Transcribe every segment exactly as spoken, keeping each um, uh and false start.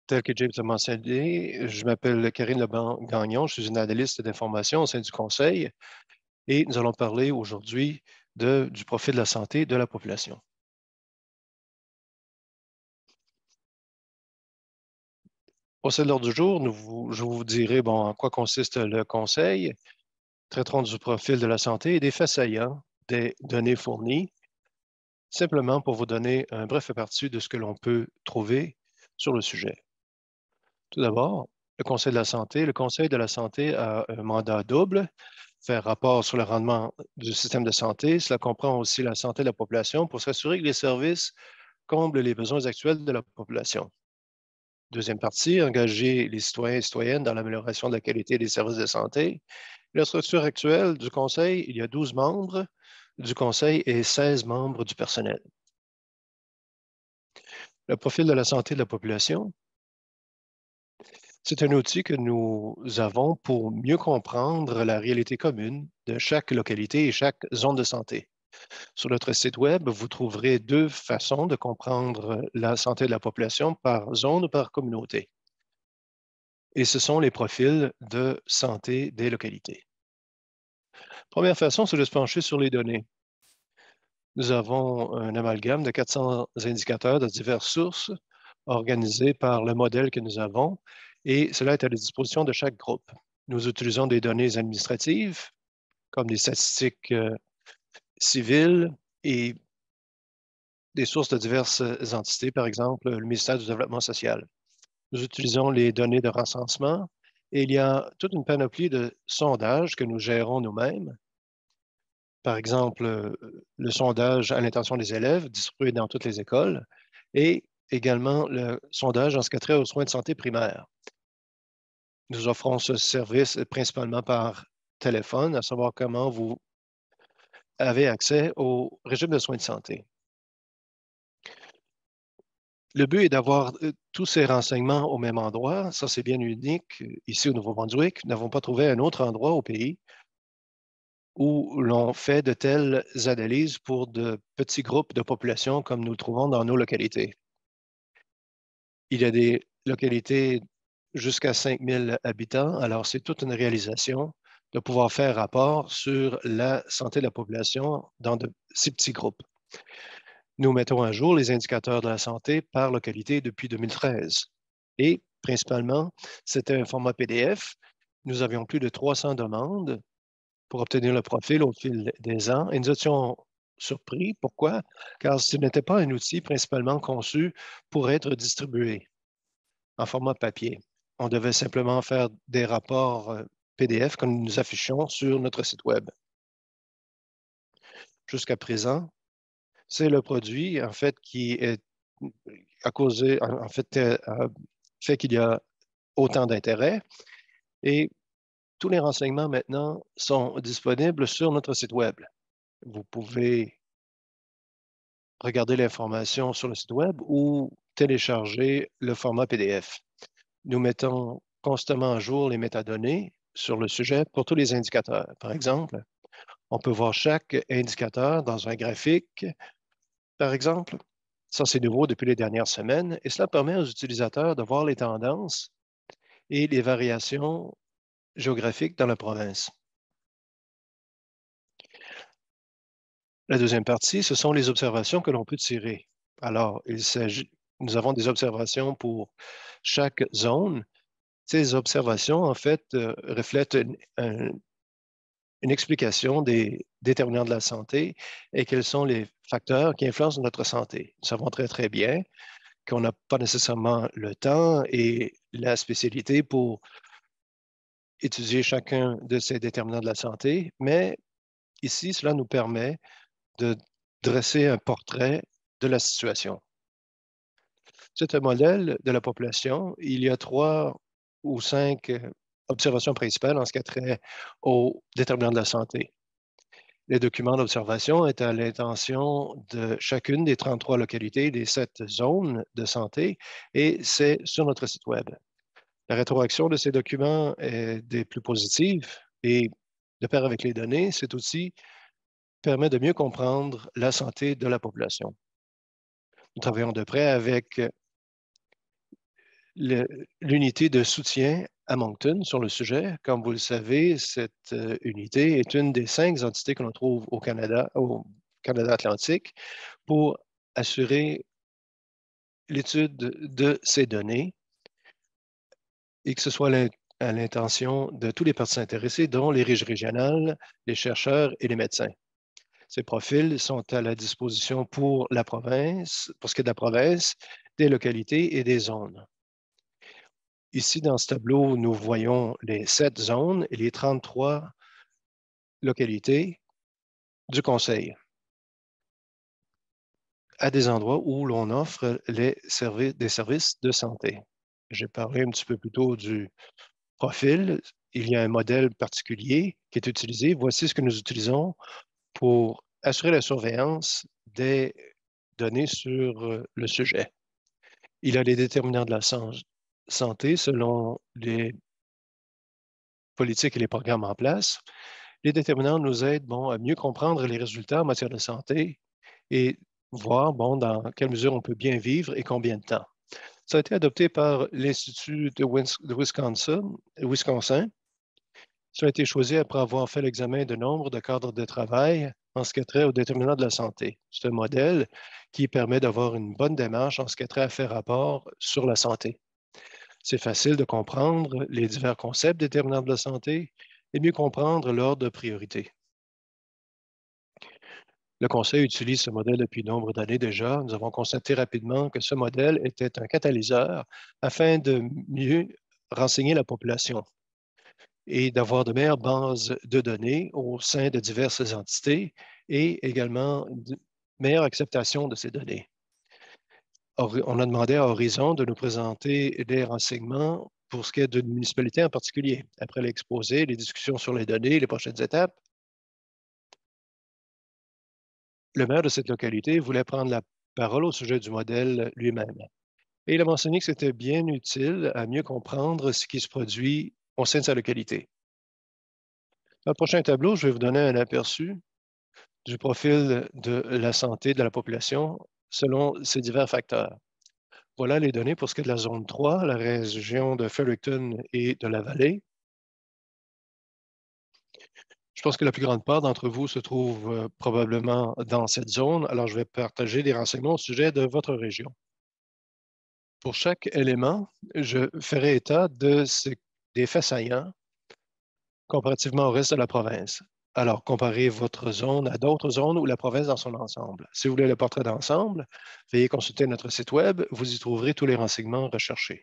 tel que James a mentionné, je m'appelle Karine Leban-Gagnon, je suis une analyste d'information au sein du Conseil et nous allons parler aujourd'hui de- du profil de la santé de la population. Au sein de l'ordre du jour, nous vous- je vous dirai bon, en quoi consiste le Conseil, traiterons du profil de la santé et des faits saillants des données fournies, simplement pour vous donner un bref aperçu de ce que l'on peut trouver sur le sujet. Tout d'abord, le Conseil de la santé. Le Conseil de la santé a un mandat double, faire rapport sur le rendement du système de santé. Cela comprend aussi la santé de la population pour s'assurer que les services comblent les besoins actuels de la population. Deuxième partie, engager les citoyens et citoyennes dans l'amélioration de la qualité des services de santé. La structure actuelle du Conseil, il y a douze membres du Conseil et seize membres du personnel. Le profil de la santé de la population, c'est un outil que nous avons pour mieux comprendre la réalité commune de chaque localité et chaque zone de santé. Sur notre site Web, vous trouverez deux façons de comprendre la santé de la population par zone ou par communauté. Et ce sont les profils de santé des localités. Première façon, c'est de se pencher sur les données. Nous avons un amalgame de quatre cents indicateurs de diverses sources organisés par le modèle que nous avons et cela est à la disposition de chaque groupe. Nous utilisons des données administratives comme des statistiques euh, civiles et des sources de diverses entités, par exemple le ministère du Développement social. Nous utilisons les données de recensement et il y a toute une panoplie de sondages que nous gérons nous-mêmes. Par exemple, euh, le sondage à l'intention des élèves distribué dans toutes les écoles et également le sondage en ce qui a trait aux soins de santé primaires. Nous offrons ce service principalement par téléphone, à savoir comment vous avez accès au régime de soins de santé. Le but est d'avoir euh, tous ces renseignements au même endroit. Ça, c'est bien unique. Ici, au Nouveau-Brunswick, nous n'avons pas trouvé un autre endroit au pays où l'on fait de telles analyses pour de petits groupes de population comme nous le trouvons dans nos localités. Il y a des localités jusqu'à cinq mille habitants, alors c'est toute une réalisation de pouvoir faire rapport sur la santé de la population dans de si petits groupes. Nous mettons à jour les indicateurs de la santé par localité depuis deux mille treize. Et principalement, c'était un format P D F. Nous avions plus de trois cents demandes pour obtenir le profil au fil des ans et nous étions surpris. Pourquoi? Car ce n'était pas un outil principalement conçu pour être distribué en format papier. On devait simplement faire des rapports euh, P D F que nous affichions sur notre site Web. Jusqu'à présent, c'est le produit, en fait, qui est à causé, en fait, euh, fait qu'il y a autant d'intérêt et tous les renseignements maintenant sont disponibles sur notre site Web. Vous pouvez regarder l'information sur le site Web ou télécharger le format P D F. Nous mettons constamment à jour les métadonnées sur le sujet pour tous les indicateurs. Par exemple, on peut voir chaque indicateur dans un graphique, par exemple. Ça, c'est nouveau depuis les dernières semaines et cela permet aux utilisateurs de voir les tendances et les variations géographiques dans la province. La deuxième partie, ce sont les observations que l'on peut tirer. Alors, il s'agit, nous avons des observations pour chaque zone. Ces observations, en fait, euh, reflètent une, un, une explication des déterminants de la santé et quels sont les facteurs qui influencent notre santé. Nous savons très, très bien qu'on n'a pas nécessairement le temps et la spécialité pour étudier chacun de ces déterminants de la santé, mais ici, cela nous permet de dresser un portrait de la situation. C'est un modèle de la population. Il y a trois ou cinq euh, observations principales en ce qui a trait aux déterminants de la santé. Les documents d'observation est à l'intention de chacune des trente-trois localités des sept zones de santé et c'est sur notre site Web. La rétroaction de ces documents est des plus positives et de pair avec les données, cet outil permet de mieux comprendre la santé de la population. Nous travaillons de près avec l'unité de soutien à Moncton sur le sujet. Comme vous le savez, cette euh, unité est une des cinq entités que l'on trouve au Canada, au Canada atlantique, pour assurer l'étude de ces données et que ce soit à l'intention de tous les parties intéressées, dont les régies régionales, les chercheurs et les médecins. Ces profils sont à la disposition pour la province, pour ce qui est de la province, des localités et des zones. Ici, dans ce tableau, nous voyons les sept zones et les trente-trois localités du Conseil à des endroits où l'on offre les services, des services de santé. J'ai parlé un petit peu plus tôt du profil. Il y a un modèle particulier qui est utilisé. Voici ce que nous utilisons pour assurer la surveillance des données sur euh, le sujet. Il y a les déterminants de la santé selon les politiques et les programmes en place. Les déterminants nous aident bon, à mieux comprendre les résultats en matière de santé et voir bon, dans quelle mesure on peut bien vivre et combien de temps. Ça a été adopté par l'Institut de, de Wisconsin, Wisconsin. Ça a été choisi après avoir fait l'examen de nombre de cadres de travail en ce qui a trait aux déterminants de la santé. C'est un modèle qui permet d'avoir une bonne démarche en ce qui a trait à faire rapport sur la santé. C'est facile de comprendre les divers concepts déterminants de la santé et mieux comprendre l'ordre de priorité. Le Conseil utilise ce modèle depuis nombre d'années déjà. Nous avons constaté rapidement que ce modèle était un catalyseur afin de mieux renseigner la population et d'avoir de meilleures bases de données au sein de diverses entités et également de meilleure acceptation de ces données. On a demandé à Horizon de nous présenter des renseignements pour ce qui est d'une municipalité en particulier. Après l'exposé, les discussions sur les données, les prochaines étapes, le maire de cette localité voulait prendre la parole au sujet du modèle lui-même. Et il a mentionné que c'était bien utile à mieux comprendre ce qui se produit au sein de sa localité. Dans le prochain tableau, je vais vous donner un aperçu du profil de la santé de la population selon ces divers facteurs. Voilà les données pour ce qui est de la zone trois, la région de Fredericton et de la vallée. Je pense que la plus grande part d'entre vous se trouve euh, probablement dans cette zone, alors je vais partager des renseignements au sujet de votre région. Pour chaque élément, je ferai état de ce, des faits saillants comparativement au reste de la province. Alors, comparez votre zone à d'autres zones ou la province dans son ensemble. Si vous voulez le portrait d'ensemble, veuillez consulter notre site Web. Vous y trouverez tous les renseignements recherchés.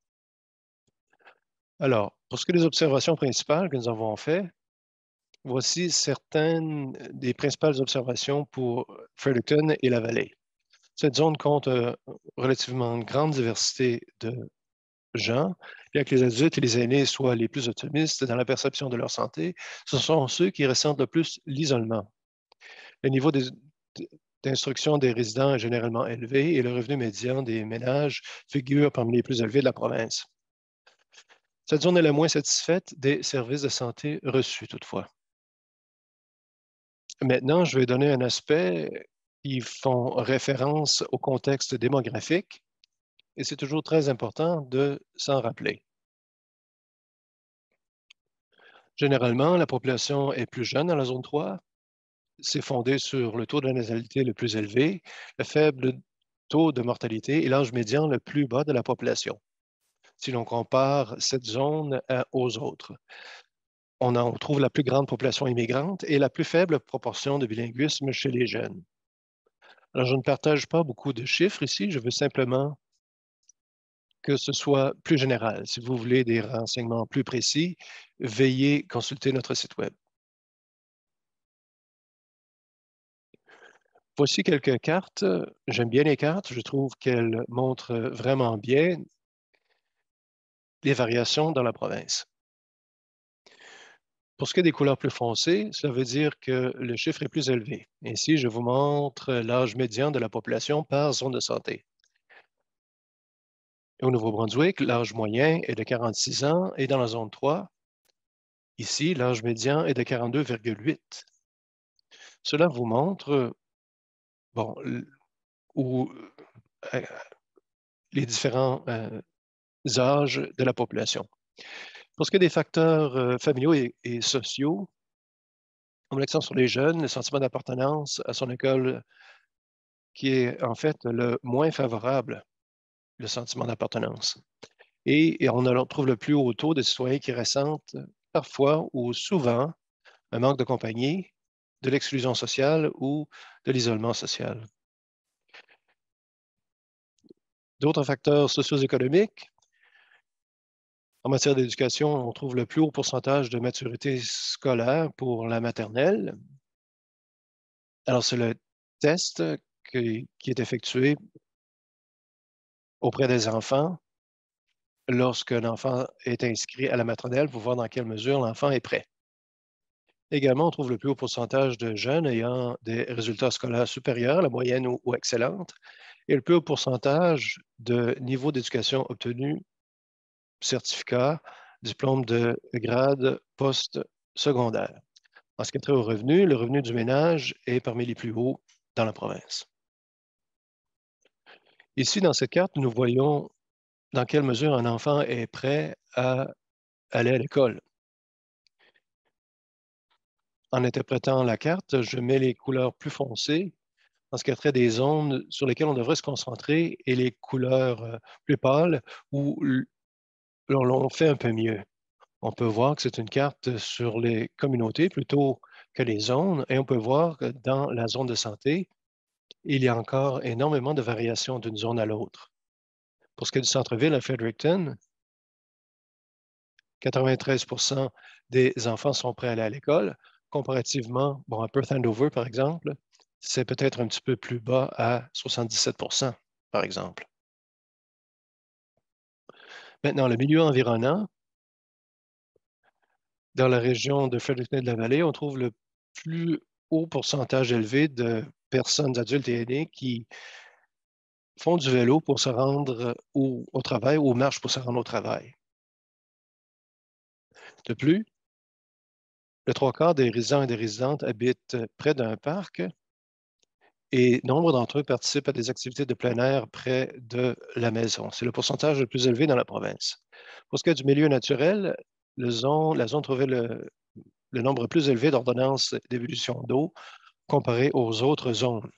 Alors, pour ce qui est des observations principales que nous avons faites, voici certaines des principales observations pour Fredericton et la vallée. Cette zone compte euh, relativement une grande diversité de gens, bien que les adultes et les aînés soient les plus optimistes dans la perception de leur santé, ce sont ceux qui ressentent le plus l'isolement. Le niveau d'instruction des résidents est généralement élevé et le revenu médian des ménages figure parmi les plus élevés de la province. Cette zone est la moins satisfaite des services de santé reçus, toutefois. Maintenant, je vais donner un aspect qui font référence au contexte démographique et c'est toujours très important de s'en rappeler. Généralement, la population est plus jeune dans la zone trois. C'est fondé sur le taux de natalité le plus élevé, le faible taux de mortalité et l'âge médian le plus bas de la population, si l'on compare cette zone à, aux autres. On en trouve la plus grande population immigrante et la plus faible proportion de bilinguisme chez les jeunes. Alors, je ne partage pas beaucoup de chiffres ici, je veux simplement que ce soit plus général. Si vous voulez des renseignements plus précis, veuillez consulter notre site Web. Voici quelques cartes. J'aime bien les cartes. Je trouve qu'elles montrent vraiment bien les variations dans la province. Pour ce qui est des couleurs plus foncées, cela veut dire que le chiffre est plus élevé. Ici, je vous montre l'âge médian de la population par zone de santé. Au Nouveau-Brunswick, l'âge moyen est de quarante-six ans et dans la zone trois, ici, l'âge médian est de quarante-deux virgule huit. Cela vous montre bon, où euh, les différents euh, âges de la population. Pour ce qui est des facteurs euh, familiaux et, et sociaux, on met l'accent sur les jeunes, le sentiment d'appartenance à son école qui est en fait le moins favorable, le sentiment d'appartenance. Et, et on en trouve le plus haut taux de citoyens qui ressentent parfois ou souvent un manque de compagnie, de l'exclusion sociale ou de l'isolement social. D'autres facteurs socio-économiques. En matière d'éducation, on trouve le plus haut pourcentage de maturité scolaire pour la maternelle. Alors, c'est le test qui, qui est effectué auprès des enfants lorsqu'un enfant est inscrit à la maternelle pour voir dans quelle mesure l'enfant est prêt. Également, on trouve le plus haut pourcentage de jeunes ayant des résultats scolaires supérieurs, la moyenne ou, ou excellente, et le plus haut pourcentage de niveau d'éducation obtenu, certificat, diplôme de grade post-secondaire. En ce qui est trait au revenu, le revenu du ménage est parmi les plus hauts dans la province. Ici, dans cette carte, nous voyons dans quelle mesure un enfant est prêt à aller à l'école. En interprétant la carte, je mets les couleurs plus foncées en ce qui a trait des zones sur lesquelles on devrait se concentrer et les couleurs euh, plus pâles où l'on fait un peu mieux. On peut voir que c'est une carte sur les communautés plutôt que les zones et on peut voir que dans la zone de santé, il y a encore énormément de variations d'une zone à l'autre. Pour ce qui est du centre-ville à Fredericton, quatre-vingt-treize pour cent des enfants sont prêts à aller à l'école. Comparativement, bon, à Perth Andover, par exemple, c'est peut-être un petit peu plus bas à soixante-dix-sept pour cent, par exemple. Maintenant, le milieu environnant, dans la région de Fredericton et de la Vallée, on trouve le plus haut pourcentage élevé de personnes adultes et aînées qui font du vélo pour se rendre au, au travail ou marchent pour se rendre au travail. De plus, le trois quarts des résidents et des résidentes habitent près d'un parc et nombre d'entre eux participent à des activités de plein air près de la maison. C'est le pourcentage le plus élevé dans la province. Pour ce qui est du milieu naturel, le zone, la zone trouvait le, le nombre plus élevé d'ordonnances d'évolution d'eau comparé aux autres zones.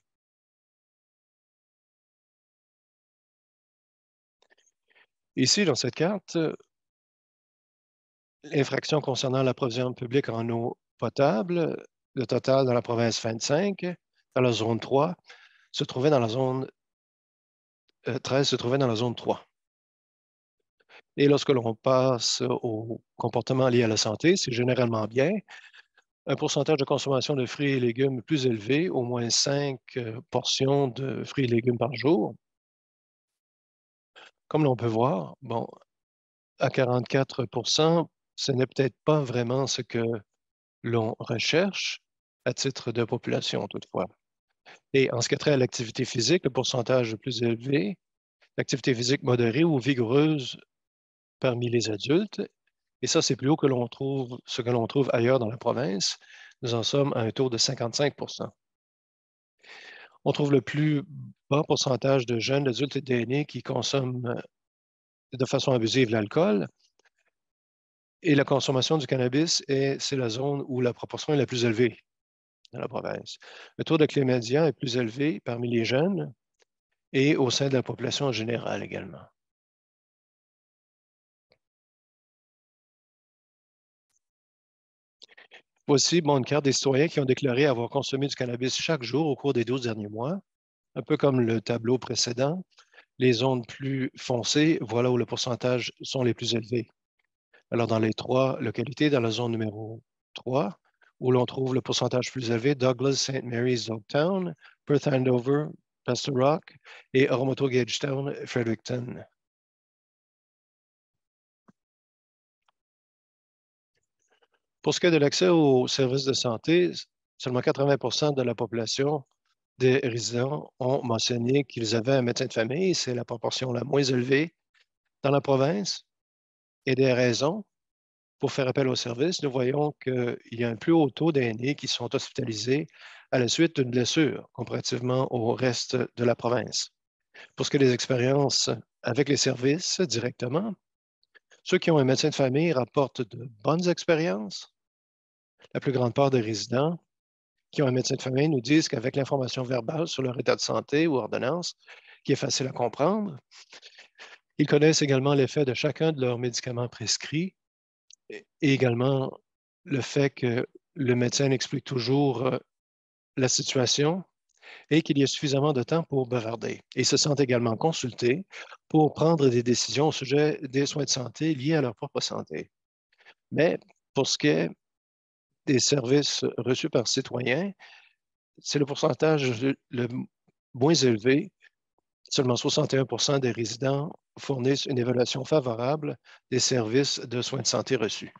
Ici, dans cette carte, l'infraction concernant l'approvisionnement public en eau potable, le total dans la province vingt-cinq, dans la zone trois, se trouvait dans la zone euh, treize, se trouvait dans la zone trois. Et lorsque l'on passe au comportement lié à la santé, c'est généralement bien. Un pourcentage de consommation de fruits et légumes plus élevé, au moins cinq euh, portions de fruits et légumes par jour. Comme l'on peut voir, bon, à quarante-quatre pour cent, ce n'est peut-être pas vraiment ce que l'on recherche à titre de population toutefois. Et en ce qui a trait à l'activité physique, le pourcentage le plus élevé, l'activité physique modérée ou vigoureuse parmi les adultes, et ça, c'est plus haut que l'on trouve, ce que l'on trouve ailleurs dans la province. Nous en sommes à un taux de cinquante-cinq pour cent. On trouve le plus bas pourcentage de jeunes adultes et d'aînés qui consomment de façon abusive l'alcool. Et la consommation du cannabis, c'est la zone où la proportion est la plus élevée dans la province. Le taux de chlamydia est plus élevé parmi les jeunes et au sein de la population en général également. Voici bon, une carte des citoyens qui ont déclaré avoir consommé du cannabis chaque jour au cours des douze derniers mois, un peu comme le tableau précédent. Les zones plus foncées, voilà où le pourcentage sont les plus élevés. Alors, dans les trois localités, dans la zone numéro trois, où l'on trouve le pourcentage plus élevé, Douglas, Saint Mary's, Oaktown, Perth Andover, Pastor Rock et Oromoto Gagetown, Fredericton. Pour ce qui est de l'accès aux services de santé, seulement quatre-vingts pour cent de la population des résidents ont mentionné qu'ils avaient un médecin de famille. C'est la proportion la moins élevée dans la province. Et des raisons pour faire appel aux services, nous voyons qu'il y a un plus haut taux d'aînés qui sont hospitalisés à la suite d'une blessure comparativement au reste de la province. Pour ce qui est des expériences avec les services directement. Ceux qui ont un médecin de famille rapportent de bonnes expériences. La plus grande part des résidents qui ont un médecin de famille nous disent qu'avec l'information verbale sur leur état de santé ou ordonnance, qui est facile à comprendre, ils connaissent également l'effet de chacun de leurs médicaments prescrits et également le fait que le médecin explique toujours euh, la situation et qu'il y a suffisamment de temps pour bavarder. Ils se sentent également consultés pour prendre des décisions au sujet des soins de santé liés à leur propre santé. Mais pour ce qui est des services reçus par citoyens, c'est le pourcentage le, le moins élevé. Seulement soixante et un pour cent des résidents fournissent une évaluation favorable des services de soins de santé reçus.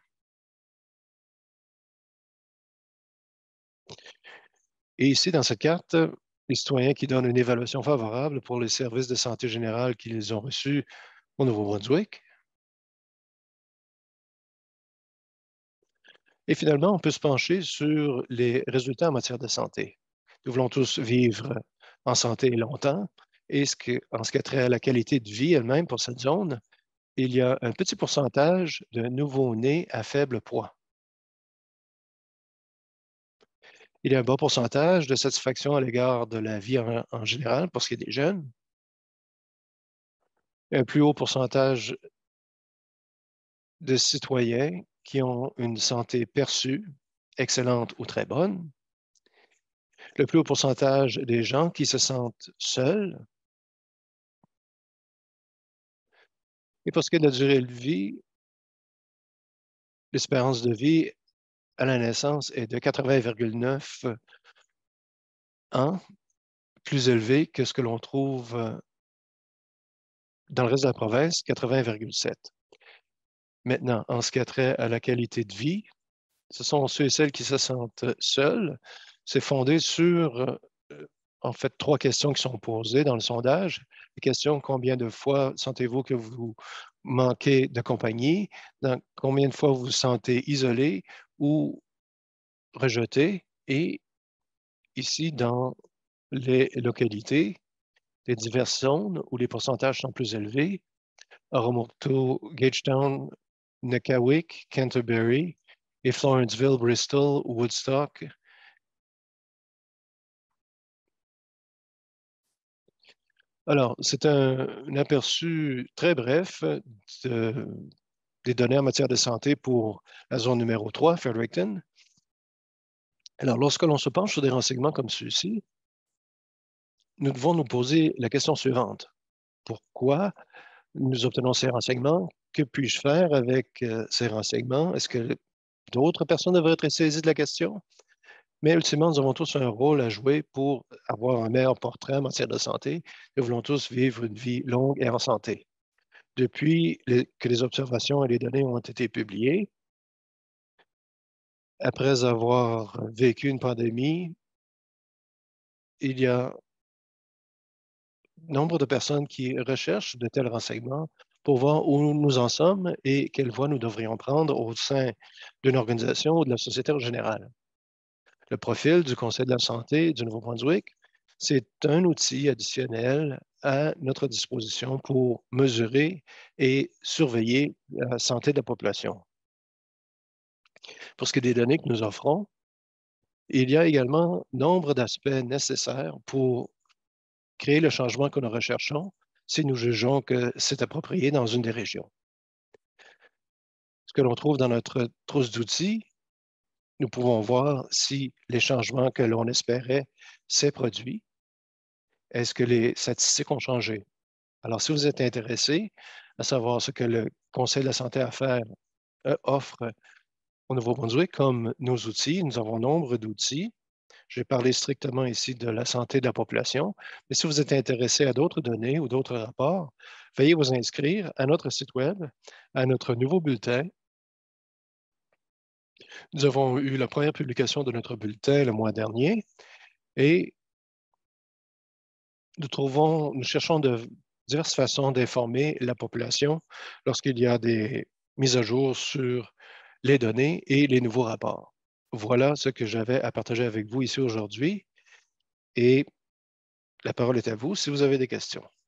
Et ici, dans cette carte, les citoyens qui donnent une évaluation favorable pour les services de santé générale qu'ils ont reçus au Nouveau-Brunswick. Et finalement, on peut se pencher sur les résultats en matière de santé. Nous voulons tous vivre en santé longtemps. Et ce que, en ce qui a trait à la qualité de vie elle-même pour cette zone, il y a un petit pourcentage de nouveau-nés à faible poids. Il y a un bas pourcentage de satisfaction à l'égard de la vie en, en général pour ce qui est des jeunes. Un plus haut pourcentage de citoyens qui ont une santé perçue, excellente ou très bonne. Le plus haut pourcentage des gens qui se sentent seuls. Et pour ce qui est de la durée de vie, l'espérance de vie à la naissance est de quatre-vingts virgule neuf ans, plus élevé que ce que l'on trouve dans le reste de la province, quatre-vingts virgule sept. Maintenant, en ce qui a trait à la qualité de vie, ce sont ceux et celles qui se sentent seuls. C'est fondé sur, euh, en fait, trois questions qui sont posées dans le sondage. Les questions, combien de fois sentez-vous que vous manquez de compagnie? Dans combien de fois vous vous sentez isolé ou rejeté? Et ici, dans les localités, les diverses zones où les pourcentages sont plus élevés, Oromoto, Gagetown, Nekawick, Canterbury et Florenceville, Bristol, Woodstock. Alors, c'est un, un aperçu très bref de, des données en matière de santé pour la zone numéro trois, Fredericton. Alors, lorsque l'on se penche sur des renseignements comme ceux-ci, nous devons nous poser la question suivante. Pourquoi nous obtenons ces renseignements? Que puis-je faire avec euh, ces renseignements? Est-ce que d'autres personnes devraient être saisies de la question? Mais ultimement, nous avons tous un rôle à jouer pour avoir un meilleur portrait en matière de santé. Nous voulons tous vivre une vie longue et en santé. Depuis les- que les observations et les données ont été publiées, après avoir vécu une pandémie, il y a nombre de personnes qui recherchent de tels renseignements pour voir où nous en sommes et quelle voie nous devrions prendre au sein d'une organisation ou de la société en général. Le profil du Conseil de la santé du Nouveau-Brunswick, c'est un outil additionnel à notre disposition pour mesurer et surveiller la santé de la population. Pour ce qui est des données que nous offrons, il y a également nombre d'aspects nécessaires pour créer le changement que nous recherchons si nous jugeons que c'est approprié dans une des régions. Ce que l'on trouve dans notre trousse d'outils, nous pouvons voir si les changements que l'on espérait s'est produit. Est-ce que les statistiques ont changé? Alors, si vous êtes intéressé à savoir ce que le Conseil de la santé à faire euh, offre au Nouveau-Brunswick comme nos outils, nous avons nombre d'outils. J'ai parlé strictement ici de la santé de la population, mais si vous êtes intéressé à d'autres données ou d'autres rapports, veuillez vous inscrire à notre site Web, à notre nouveau bulletin. Nous avons eu la première publication de notre bulletin le mois dernier et nous trouvons, nous cherchons de diverses façons d'informer la population lorsqu'il y a des mises à jour sur les données et les nouveaux rapports. Voilà ce que j'avais à partager avec vous ici aujourd'hui et la parole est à vous si vous avez des questions.